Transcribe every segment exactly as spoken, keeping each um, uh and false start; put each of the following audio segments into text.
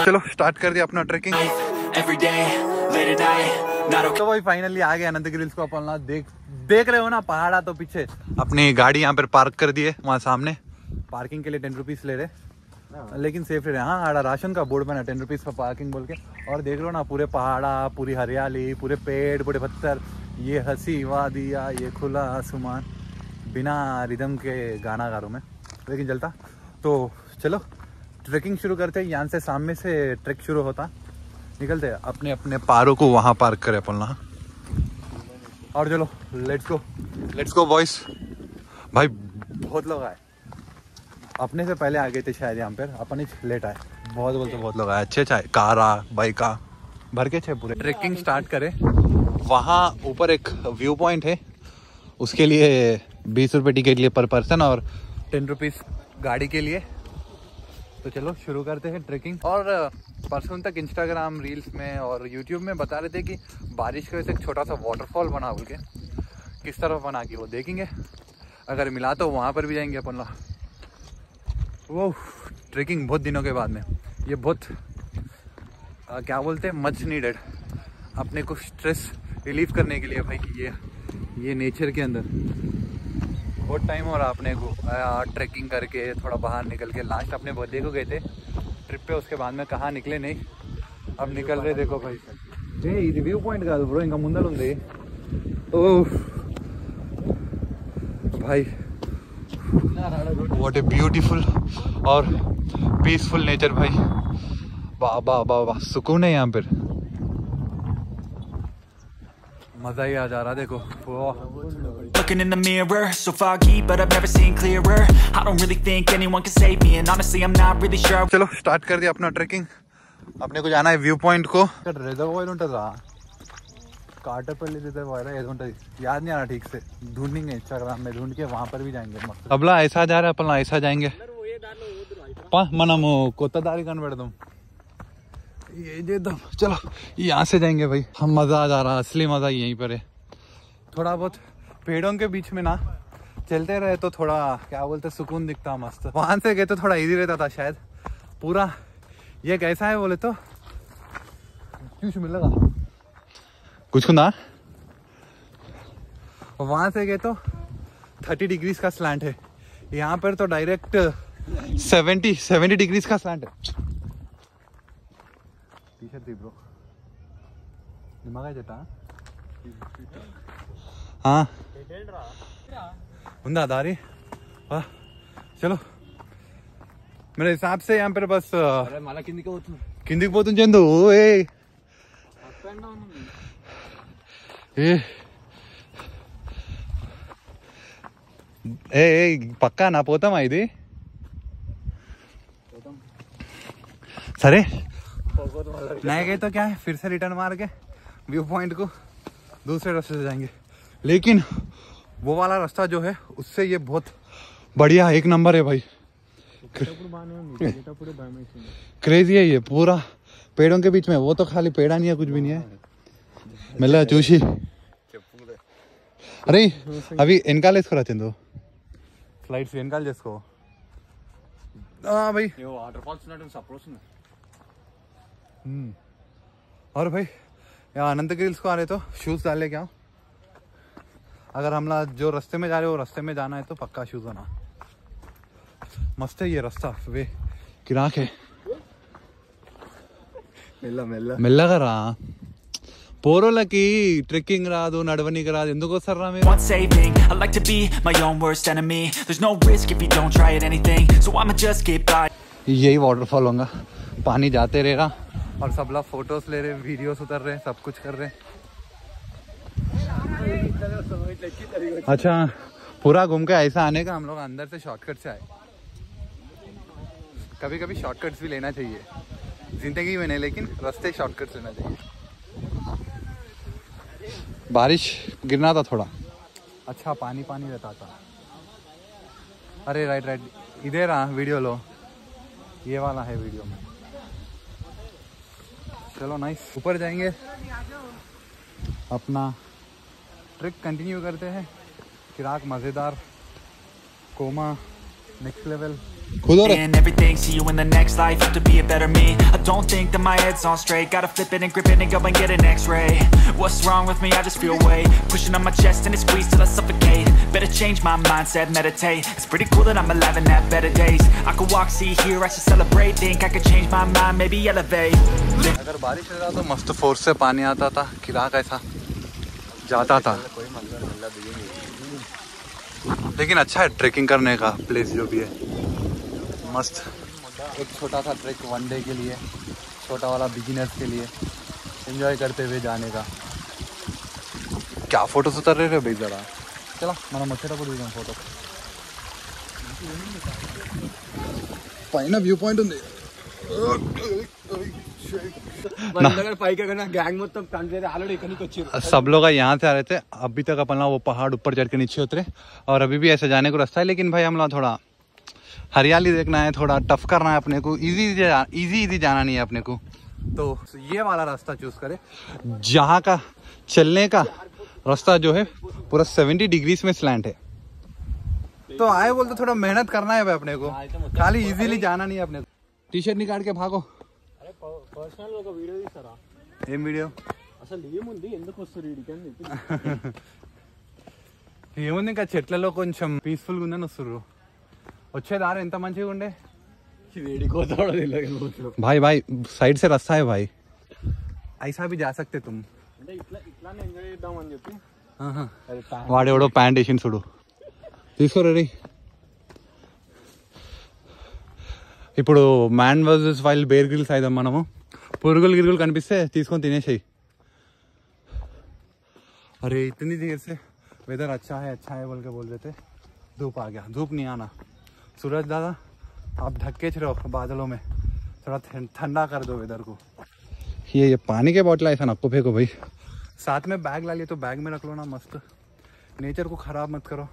चलो स्टार्ट कर दिया अपना ट्रेकिंग। तो भाई फाइनली आ गए अनंतगिरी हिल्स को अपन। देख देख रहे हो ना पहाड़ा तो पीछे। अपनी गाड़ी यहाँ पर पार्क कर दी है वहाँ सामने। पार्किंग के लिए टेन रुपीज ले रहे, लेकिन सेफ रहे। हाँ आड़ा राशन का बोर्ड बना टेन रुपीज का पार्किंग बोल के। और देख लो ना पूरे पहाड़ा, पूरी हरियाली, पूरे पेड़, पूरे पत्थर, ये हंसी वादिया, ये खुला आसमान, बिना रिदम के गाना गा रहा हूँ मैं, लेकिन चलता। तो चलो ट्रेकिंग शुरू करते हैं। यहाँ से सामने से ट्रैक शुरू होता, निकलते हैं अपने अपने पारों को वहाँ पार्क करें अपन ना। और चलो let's go let's go boys. भाई बहुत लोग आए, अपने से पहले आ गए थे शायद यहाँ पर, अपन ही लेट आए। बहुत बोलते बहुत लोग आए, अच्छे अच्छे कार आ बाइक आ भर के छे पूरे। ट्रेकिंग स्टार्ट करें। वहाँ ऊपर एक व्यू पॉइंट है, उसके लिए बीस रुपये टिकट लिए पर पर्सन और टेन रुपीज़ गाड़ी के लिए। तो चलो शुरू करते हैं ट्रेकिंग। और परसों तक इंस्टाग्राम रील्स में और यूट्यूब में बता रहे थे कि बारिश की वजह से एक छोटा सा वाटरफॉल बना बोल के, किस तरफ बना की वो देखेंगे। अगर मिला तो वहाँ पर भी जाएंगे अपन लोग। वो ट्रेकिंग बहुत दिनों के बाद में, ये बहुत आ, क्या बोलते हैं मच नीडेड अपने को स्ट्रेस रिलीफ करने के लिए भाई। कि ये ये नेचर के अंदर बहुत टाइम हो रहा अपने को ट्रैकिंग करके थोड़ा बाहर निकल के। लास्ट अपने बर्थडे को गए थे ट्रिप पे, उसके बाद में कहाँ निकले नहीं, अब निकल रहे। देखो भाई ये व्यू पॉइंट का ब्रो इंका मुंदर उंदे। ओह भाई व्हाट ए ब्यूटीफुल और पीसफुल नेचर भाई। वाह वाह वाह वाह, सुकून है यहाँ पर, मजा ही आ जा रहा। देखो looking in the mirror, so foggy but I've never seen clearer. I don't really think anyone can save me and honestly I'm not really sure. चलो स्टार्ट कर दिया अपना ट्रेकिंग। अपने को जाना है व्यू पॉइंट को। रिजर्वायर ఉంటదా काटरपल्ली रिजर्वायर है ఉంటది, याद नहीं आ रहा ठीक से, ढूंढेंगे इंस्टाग्राम में, ढूंढ के वहां पर भी जाएंगे। अबला ऐसा जा रहा है अपन, ऐसा जाएंगे మనము కొత్త దారి కనబెడదాం। ये చేద్దాం चलो यहाँ से जाएंगे भाई। हम मजा आ जा रहा, असली मजा यहीं पर है। थोड़ा बहुत पेड़ों के बीच में ना चलते रहे तो थोड़ा क्या बोलते सुकून दिखता मस्त। वहां से गए तो थोड़ा इजी रहता था शायद। पूरा ये कैसा है बोले तो क्यों मिलेगा कुछ ना। वहां से गए तो थर्टी डिग्रीज का स्लैंट है, यहाँ पर तो डायरेक्ट सेवेंटी सेवेंटी डिग्रीज का स्लैंट है। टी शर्ट दी ब्रो निमगा जेटा हाँ ఉందా దారి। वाह चलो मेरे हिसाब से यहाँ पर बस కిందికి పోతుంది చందు। ఏ ఏ పక్కా నా పోతామా ఇది సరే। नहीं गए तो क्या है, फिर से रिटर्न मार के व्यू पॉइंट को दूसरे रास्ते से जाएंगे। लेकिन वो वाला रास्ता जो है उससे ये बहुत बढ़िया एक नंबर है भाई। क्रेजी है ये, पूरा पेड़ों के बीच में। वो तो खाली पेड़ा नहीं है, कुछ भी नहीं है। मिला चूसी अरे अभी इनकाल इसको रचेंदो फ्लाइट्स इनकाल जिसको हाँ भाई। हम्म और भाई यहाँ अनंतगिरी हिल्स को आ रहे तो शूज डाल ले क्या। अगर हम लोग जो रास्ते में जा रहे हो रास्ते में जाना है तो पक्का शूज होना। मस्त है ये रास्ता, वे किराक है మెల్ల మెల్ల మెల్లగా రా పోరోలకి ట్రెక్కింగ్ రాదు నడవనికి రాదు ఎందుకు వస్తారా మీరు। One saving, I like to be my own worst enemy. There's no risk if you don't try at anything, so I'ma just get by. यही वाटरफॉल होगा, पानी जाते रह रहा और सब लोग फोटोज ले रहे, वीडियोस उतर रहे, सब कुछ कर रहे। अच्छा पूरा घूम के ऐसा आने का हम लोग अंदर से शॉर्टकट से आए। कभी कभी शॉर्टकट्स भी लेना चाहिए जिंदगी में नहीं, लेकिन रास्ते शॉर्टकट्स लेना चाहिए। बारिश गिरना था थोड़ा, अच्छा पानी पानी रहता था। अरे राइट राइट इधर आ वीडियो लो, ये वाला है वीडियो में। चलो नाइस, ऊपर जाएंगे, अपना ट्रिक कंटिन्यू करते हैं। किराक मज़ेदार कोमा नेक्स्ट लेवल खुद हो रहा and everything, see you in the next life, have to be a better me. I don't think that my head's on straight, gotta flip it and grip it and go and get an x-ray. What's wrong with me? I just feel weight pushing on my chest and it squeezes till I suffocate. Better change my mindset, meditate. It's pretty cool that I'm alive and have better days. I could walk, see, hear, I should celebrate. Think I could change my mind, maybe elevate. अगर बारिश हो रहा तो मस्त force से पानी आता था, किला कैसा जाता था। लेकिन अच्छा है ट्रेकिंग करने का प्लेस जो भी है मस्त। एक छोटा सा ट्रैक वन डे के लिए, छोटा वाला बिगिनर्स के लिए एंजॉय करते हुए जाने का। क्या फोटोस उतर रहे थे भाई जरा चला मैं मच्छेटा को फोटो పైన వ్యూ పాయింట్ ఉంది सब लोग यहाँ से आ रहे थे। अभी तक अपन वो पहाड़ ऊपर चढ़ के नीचे उतरे और अभी भी ऐसे जाने को रास्ता है। लेकिन भाई हम लोग थोड़ा हरियाली देखना है, थोड़ा टफ करना है अपने को। इजी इजी इजी जाना नहीं है अपने को, तो ये वाला रास्ता चूज करे जहाँ का चलने का रास्ता जो है पूरा सेवेंटी डिग्रीज में स्लैंट है। तो आए बोलते थोड़ा मेहनत करना है भाई अपने को, खाली इजीली जाना नहीं है अपने को। टी शर्ट निकाल के भागो। పర్సనల్ ఒక వీడియో తీస్తారా? ఏం వీడియో? అసలు ఏముంది, ఎందుకు వస్తారు వీడికి అని చెప్పి. ఏముంది ఇంకా చెట్లలో కొంచెం పీస్ఫుల్గా ఉందని వస్తారు। వచ్చే దారి ఎంత మంచిగా ఉండే। भाई भाई साइड से रास्ता है भाई, ऐसा भी जा सकते तुम। అంటే ఇట్లా ఇట్లానే ఎంజాయ్ చేద్దామని చెప్పి వాడెవడో ప్యాంట్ వేసింది చూడు, తీసుకో రెడీ। ఇప్పుడు man versus wild Bear Grylls అయిదాం మనము। పురుగులు గిరుగులు కనిపిస్తే తీసుకొని తినేసేయి। अरे इतनी देर से वेदर अच्छा है अच्छा है बोल के बोल रहे थे, धूप आ गया। धूप नहीं आना। सूरज दादा आप ढक के रहो बादलों में, थोड़ा ठंडा कर दो वेदर को। ये ये पानी के बॉटल ऐसा नक्को फेंको भाई, साथ में बैग ला लिए तो बैग में रख लो ना मस्त। नेचर को खराब मत करो।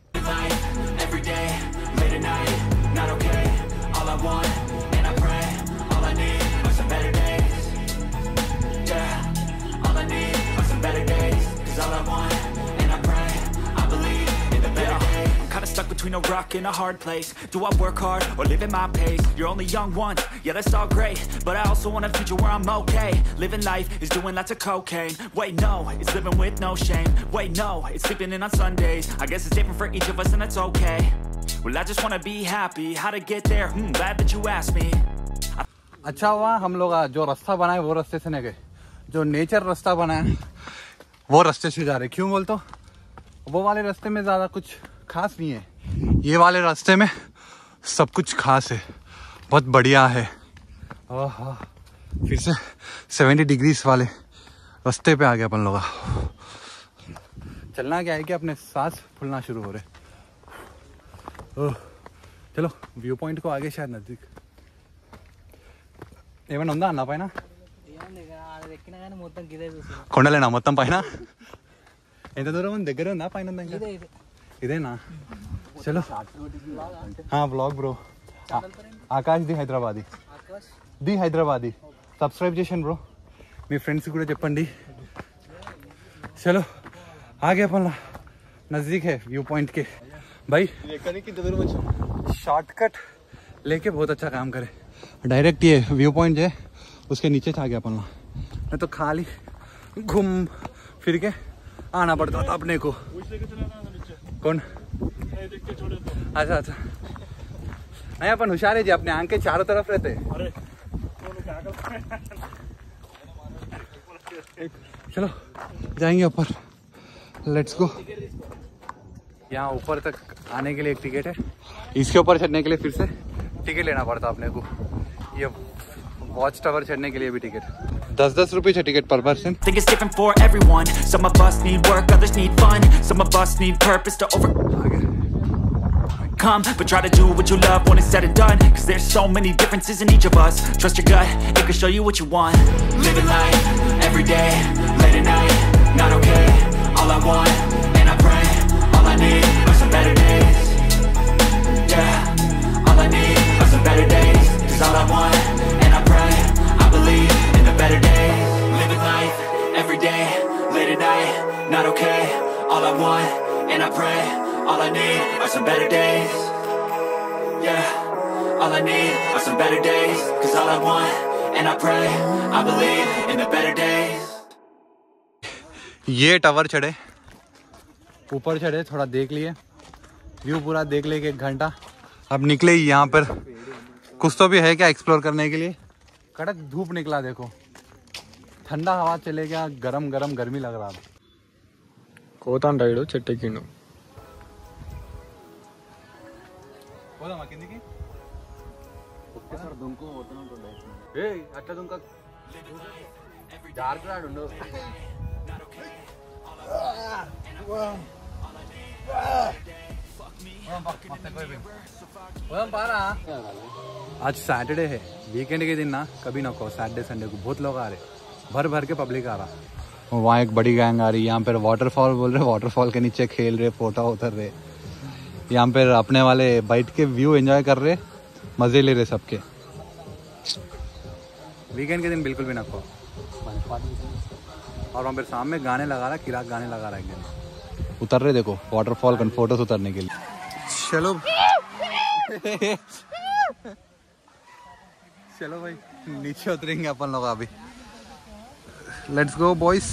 Stuck between a rock and a hard place. Do I work hard or live at my pace? You're only young once, yeah that's all great, but I also want a future where I'm okay. Living life is doing lots of cocaine. Wait no, it's living with no shame. Wait no, it's sleeping in on Sundays. I guess it's different for each of us and that's okay. Well I just wanna be happy. How to get there? Hmm, glad that you asked me. अच्छा हुआ हम लोग जो रास्ता बनाए वो रास्ते से नहीं गए, जो नेचर रास्ता बनाया वो रास्ते से जा रहे। क्यों बोल तो वो वाले रास्ते में ज़्यादा कुछ खास नहीं है, ये वाले रास्ते में सब कुछ खास है, बहुत बढ़िया है। ओह फिर से सेवेंटी डिग्रीज वाले रास्ते पे आ गया अपन लोग। चलना क्या है कि अपने सांस फूलना शुरू हो रहे। ओह चलो व्यू पॉइंट को आगे शायद नजदीक ఏమైనా ఉందా అన్న పైన? కొండలేనా మొత్తం పైన? ఎంత దూరం ఉంది? దగ్గర ఉందా పైన ఉందా? ఇంకా ఇదేనా? చలో blog bro Akash the Hyderabadi the Hyderabadi subscribe చేశాను బ్రో, మీ ఫ్రెండ్స్ కూడా చెప్పండి। చలో ఆగే अपन नज़दीक है व्यू पॉइंट के। भाई शॉर्टकट लेके बहुत अच्छा काम करे। डायरेक्ट ये व्यू पॉइंट है उसके नीचे था गया अपन, मैं तो खाली घूम फिर के आना पड़ता था अपने को। कौन? अच्छा अच्छा नहीं अपन होशियार है जी, अपने आंख के चारों तरफ रहते। चलो जाएंगे ऊपर, लेट्स गो। यहाँ ऊपर तक आने के लिए एक टिकट है, इसके ऊपर चढ़ने के लिए फिर से टिकट लेना पड़ता अपने को। ये वॉच टावर चढ़ने के लिए भी टिकट दस दस रुपए है टिकट पर person. Think it's different for everyone. Some of us need work, others need fun. Some of us need purpose to overcome. But try to do what you love when it's said and done, cause there's so many differences in each of us. Trust your gut, it can show you what you want. Living life, every day, late at night, not okay. All I want, and I pray, all I need are some better days. Yeah, all I need are some better days. Cause all I want, and I pray, I believe in the better days. Living life, every day, late at night, not okay. All I want, and I pray, all I need are some better days. Yeah, all I need are some better days. Cause all I want, and I pray, I believe in the better days. ये tower चढ़े, ऊपर चढ़े, थोड़ा देख लिए view, पूरा देख ले एक घंटा। अब निकले यहाँ पर, कुछ तो भी है क्या एक्सप्लोर करने के लिए। कड़क धूप निकला, देखो ठंडा हवा चले गया, गरम गरम गर्मी लग रहा है। కోతాంటాడు చెట్టెక్కిండు అట్లా దుంక డార్క్ రాడు ఉండు आज सैटरडे है, वीकेंड के दिन ना कभी ना कहो सैटरडे संडे को बहुत लोग आ रहे, भर भर के पब्लिक आ रहा। वहाँ एक बड़ी गैंग आ रही है, यहाँ पर वाटरफॉल बोल रहे, वाटरफॉल के नीचे खेल रहे, फोटो उतर रहे, यहाँ पर अपने वाले बैठ के व्यू एंजॉय कर रहे, मजे ले रहे सबके। वीकेंड के दिन बिल्कुल भी ना कहो। और वहाँ पर सामने गाने लगा रहा, किराक गाने लगा रहा एकदम, उतर रहे देखो वाटरफॉल का फोटोस उतरने के लिए। चलो चलो भाई नीचे उतरेंगे अपन लोग अभी। Let's go boys.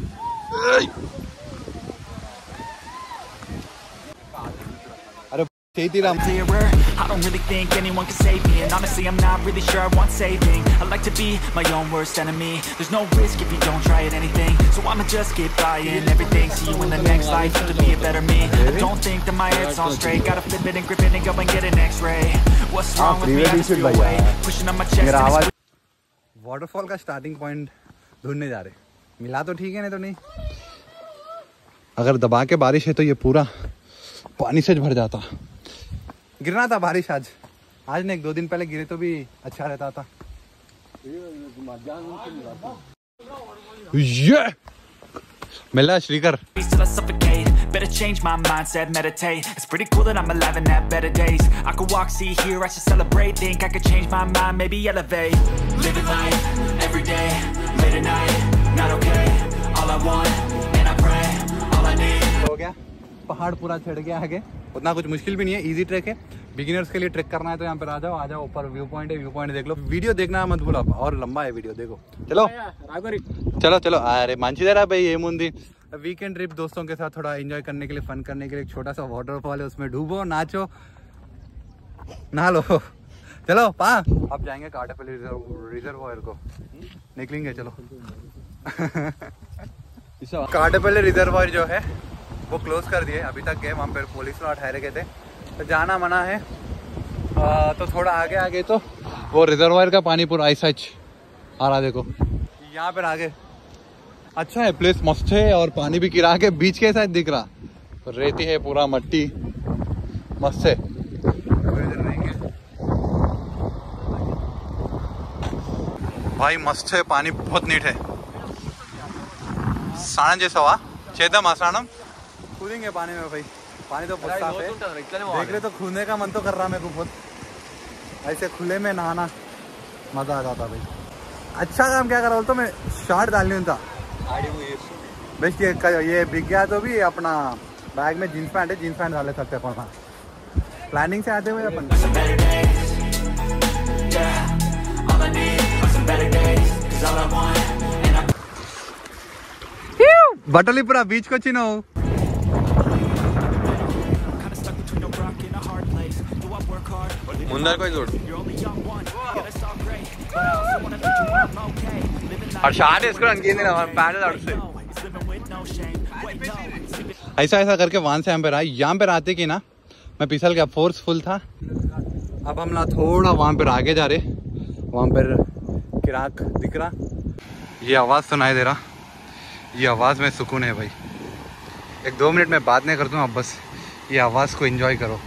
अरे I don't really think anyone can save me, and honestly I'm not really sure I want saving. I like to be my own worst enemy. There's no risk if you don't try at anything, so I'ma just keep buying everything. See you in the next life, to be a better me. I don't think that my head's on straight, gotta flip it and grip it and go and get an x-ray. What's wrong with me? I just feel weight pushing on my chest and it's... waterfall का starting point ढूंढने जा रहे, मिला तो ठीक है, नहीं तो नहीं। अगर दबा के बारिश है तो ये पूरा पानी से भर जाता। गिरना था बारिश आज, आज नहीं, दो दिन पहले गिरे तो भी अच्छा रहता था। ये मिला Shrikar. Better change my mindset, meditate. It's pretty cool that I'm alive and have better days. I could walk, see, hear, I should celebrate. Think I could change my mind, maybe elevate. Living life, every day, late at night, not okay. All I want, and I pray, all I need. हो गया, पहाड़ पूरा चढ़ गया आगे, उतना कुछ मुश्किल भी नहीं है, इजी ट्रैक है। बिगिनर्स के लिए ट्रैक करना है तो यहाँ पर आ जाओ, आ जाओ ऊपर व्यू पॉइंट है, व्यू पॉइंट देख लो। वीडियो देखना मत भूलो, और लंबा है वीडियो, देखो। चलो चलो चलो, अरे मंचिदेरा भाई ये मुंदी वीकेंड ट्रिप दोस्तों के साथ थोड़ा एंजॉय करने के लिए, फन करने के लिए। एक छोटा सा वाटरफॉल है, उसमें डूबो, नाचो, नहा लो। चलो पा, अब जाएंगे काटेपल्ली रिजर्वायर को, निकलेंगे चलो। काटेपल्ली रिजर्वायर जो है वो क्लोज कर दिए, अभी तक गए, वहाँ पर पुलिस वाले ठहरे गए थे तो जाना मना है। आ, तो थोड़ा आगे आगे तो वो रिजर्वायर का पानी पूरा ऐसा आ रहा, देखो यहाँ पर आगे। अच्छा है प्लेस, मस्त है, और पानी भी गिरा के बीच के साथ दिख रहा, रेती है पूरा, मट्टी मस्त है। भाई मस्त है, पानी बहुत नीट है। साणन जैसा हुआ चेतम आसानम, कूदेंगे पानी में भाई, पानी तो बहुत साफ है, देख रहे तो कूदने का मन तो कर रहा मेरे को बहुत, ऐसे खुले में नहाना मजा आ जाता भाई। अच्छा काम क्या कर रहा, तो मैं शॉर्ट डालनी था बेस्ट, ये ये बिक गया तो भी अपना बैग में जीन्स पैंट है, जीन्स पैंट डाले सकते हैं अपन, प्लानिंग से आते हुए अपन। बटलीपुरा बीच को चिनो मुंदर कोई जोड़ और शाद इसको अंकीन पैदल आउट से ऐसा ऐसा करके वहां से यहाँ पे आए। यहाँ पे आते कि ना मैं पिसल गया, फोर्सफुल था। अब हम ना थोड़ा वहां पर आगे जा रहे, वहां पर किराक दिख रहा, ये आवाज सुनाई दे रहा, ये आवाज में सुकून है भाई। एक दो मिनट में बात नहीं करता हूँ, अब बस ये आवाज को एंजॉय करो।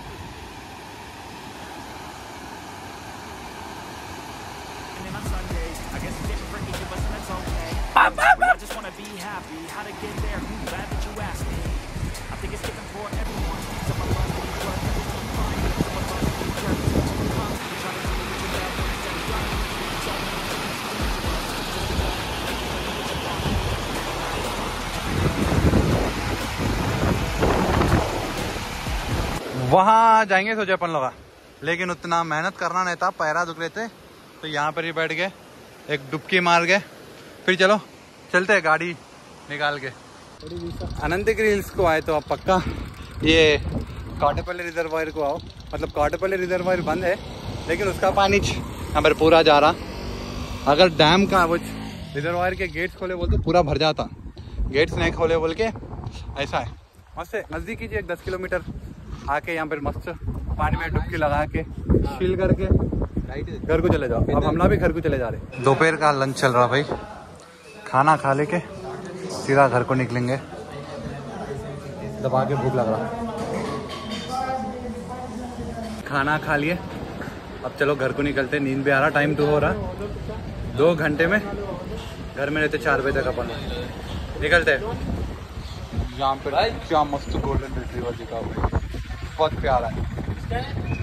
I just wanna be happy. How to get there? Glad that you asked me. I think it's different for everyone. Some of us need work, everything fine. Some of us need work, some of us need trying to do what you're bad, instead of trying to do what you're वहाँ जाएंगे सोचे अपन लोग, लेकिन उतना मेहनत करना नहीं था, पैरा दुख रहे थे, तो यहाँ पर ही बैठ गए, एक डुबकी मार गए, फिर चलो चलते हैं गाड़ी निकाल के। अनंतगिरी हिल्स को आए तो आप पक्का ये काटेपल्ली रिजर्वायर को आओ। मतलब काटेपल्ली रिजर्वायर बंद है, लेकिन उसका पानी यहाँ पर पूरा जा रहा। अगर डैम का वो रिजर्वायर के गेट्स खोले बोलते पूरा भर जाता, गेट्स नहीं खोले बोल के ऐसा है। मस्त है, नज़दीक कीजिए, एक दस किलोमीटर आके यहाँ पर मस्त पानी में डुबकी लगा के फील करके घर को चले जाओ। अब हम लोग भी घर को चले जा रहे। दोपहर का लंच चल रहा भाई, खाना खा लेके सीधा घर को निकलेंगे, दबा के भूख लग रहा। खाना खा लिए, अब चलो घर को निकलते, नींद भी आ रहा, टाइम तो हो रहा, दो घंटे में घर में रहते, चार बजे तक अपन निकलते। यहाँ पे क्या मस्त गोल्डन रिट्रीवर दिखा हुआ है, बहुत प्यारा है।